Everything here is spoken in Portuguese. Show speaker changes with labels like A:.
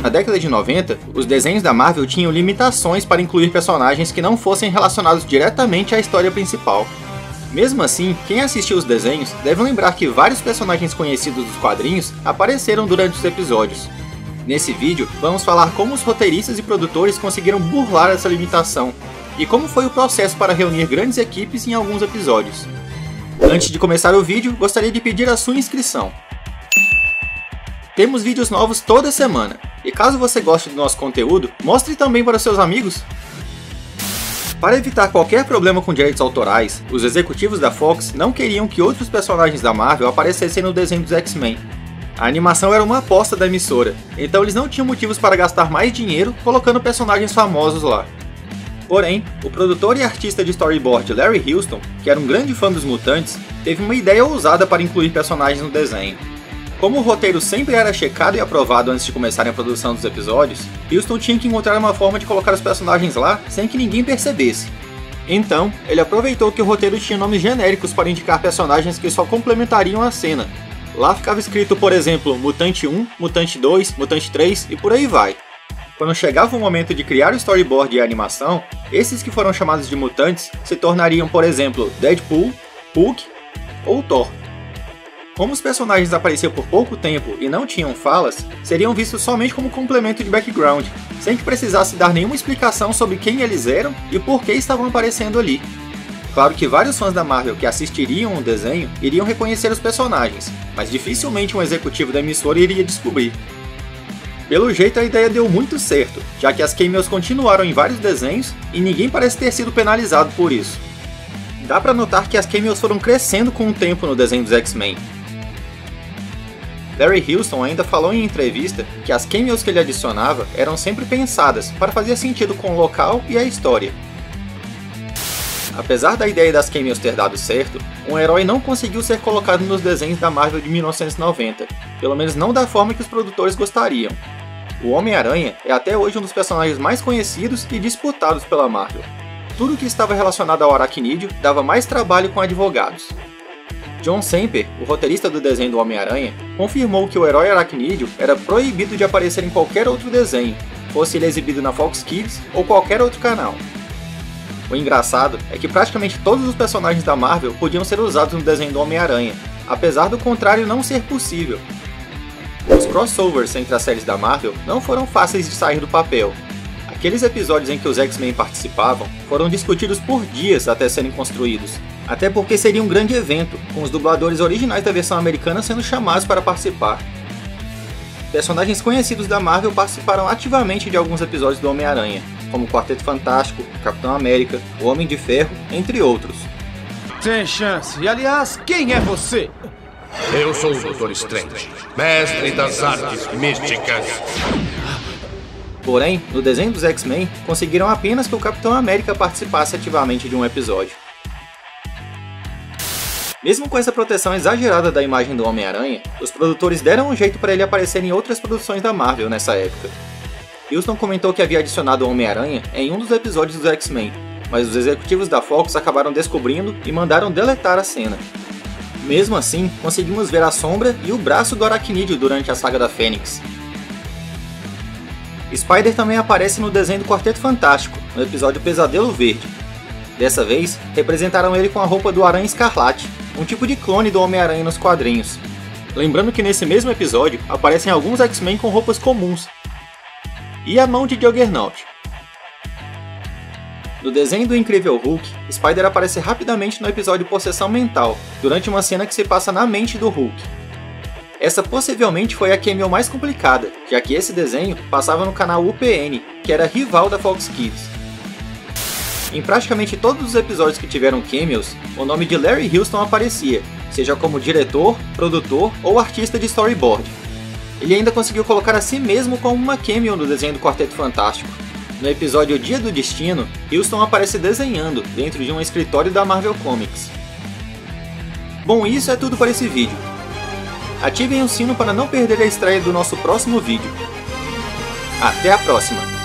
A: Na década de 90, os desenhos da Marvel tinham limitações para incluir personagens que não fossem relacionados diretamente à história principal. Mesmo assim, quem assistiu os desenhos deve lembrar que vários personagens conhecidos dos quadrinhos apareceram durante os episódios. Nesse vídeo, vamos falar como os roteiristas e produtores conseguiram burlar essa limitação, e como foi o processo para reunir grandes equipes em alguns episódios. Antes de começar o vídeo, gostaria de pedir a sua inscrição. Temos vídeos novos toda semana, e caso você goste do nosso conteúdo, mostre também para seus amigos. Para evitar qualquer problema com direitos autorais, os executivos da Fox não queriam que outros personagens da Marvel aparecessem no desenho dos X-Men. A animação era uma aposta da emissora, então eles não tinham motivos para gastar mais dinheiro colocando personagens famosos lá. Porém, o produtor e artista de storyboard Larry Houston, que era um grande fã dos mutantes, teve uma ideia ousada para incluir personagens no desenho. Como o roteiro sempre era checado e aprovado antes de começarem a produção dos episódios, Houston tinha que encontrar uma forma de colocar os personagens lá sem que ninguém percebesse. Então, ele aproveitou que o roteiro tinha nomes genéricos para indicar personagens que só complementariam a cena. Lá ficava escrito, por exemplo, Mutante 1, Mutante 2, Mutante 3 e por aí vai. Quando chegava o momento de criar o storyboard e a animação, esses que foram chamados de mutantes se tornariam, por exemplo, Deadpool, Hulk ou Thor. Como os personagens apareciam por pouco tempo e não tinham falas, seriam vistos somente como complemento de background, sem que precisasse dar nenhuma explicação sobre quem eles eram e por que estavam aparecendo ali. Claro que vários fãs da Marvel que assistiriam o desenho iriam reconhecer os personagens, mas dificilmente um executivo da emissora iria descobrir. Pelo jeito a ideia deu muito certo, já que as cameos continuaram em vários desenhos e ninguém parece ter sido penalizado por isso. Dá pra notar que as cameos foram crescendo com o tempo no desenho dos X-Men. Larry Houston ainda falou em entrevista que as cameos que ele adicionava eram sempre pensadas para fazer sentido com o local e a história. Apesar da ideia das cameos ter dado certo, um herói não conseguiu ser colocado nos desenhos da Marvel de 1990, pelo menos não da forma que os produtores gostariam. O Homem-Aranha é até hoje um dos personagens mais conhecidos e disputados pela Marvel. Tudo que estava relacionado ao Aracnídeo dava mais trabalho com advogados. John Semper, o roteirista do desenho do Homem-Aranha, confirmou que o herói aracnídeo era proibido de aparecer em qualquer outro desenho, fosse ele exibido na Fox Kids ou qualquer outro canal. O engraçado é que praticamente todos os personagens da Marvel podiam ser usados no desenho do Homem-Aranha, apesar do contrário não ser possível. Os crossovers entre as séries da Marvel não foram fáceis de sair do papel. Aqueles episódios em que os X-Men participavam foram discutidos por dias até serem construídos, até porque seria um grande evento, com os dubladores originais da versão americana sendo chamados para participar. Personagens conhecidos da Marvel participaram ativamente de alguns episódios do Homem-Aranha, como o Quarteto Fantástico, Capitão América, o Homem de Ferro, entre outros.
B: Sem chance. E aliás, quem é você?
C: Eu sou o Dr. Strange, mestre das artes místicas.
A: Porém, no desenho dos X-Men, conseguiram apenas que o Capitão América participasse ativamente de um episódio. Mesmo com essa proteção exagerada da imagem do Homem-Aranha, os produtores deram um jeito para ele aparecer em outras produções da Marvel nessa época. Houston comentou que havia adicionado o Homem-Aranha em um dos episódios dos X-Men, mas os executivos da Fox acabaram descobrindo e mandaram deletar a cena. Mesmo assim, conseguimos ver a sombra e o braço do Aracnídeo durante a saga da Fênix. Spider também aparece no desenho do Quarteto Fantástico, no episódio Pesadelo Verde. Dessa vez, representaram ele com a roupa do Aranha Escarlate, um tipo de clone do Homem-Aranha nos quadrinhos. Lembrando que nesse mesmo episódio, aparecem alguns X-Men com roupas comuns. E a mão de Juggernaut. No desenho do Incrível Hulk, Spider aparece rapidamente no episódio Possessão Mental, durante uma cena que se passa na mente do Hulk. Essa possivelmente foi a cameo mais complicada, já que esse desenho passava no canal UPN, que era rival da Fox Kids. Em praticamente todos os episódios que tiveram cameos, o nome de Larry Houston aparecia, seja como diretor, produtor ou artista de storyboard. Ele ainda conseguiu colocar a si mesmo como uma cameo no desenho do Quarteto Fantástico. No episódio Dia do Destino, Houston aparece desenhando dentro de um escritório da Marvel Comics. Bom, isso é tudo para esse vídeo. Ativem o sino para não perder a estreia do nosso próximo vídeo. Até a próxima!